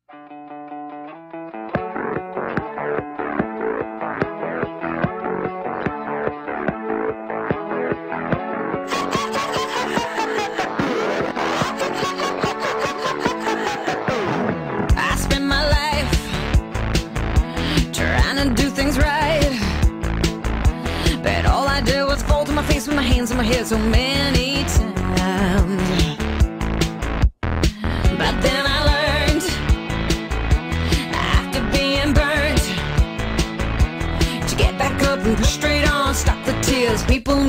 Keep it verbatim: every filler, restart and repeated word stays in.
I spend my life trying to do things right, but all I do is fall to my face with my hands on my head so many times. But then I learned, after being burnt, to get back up and push straight on. Stop the tears, people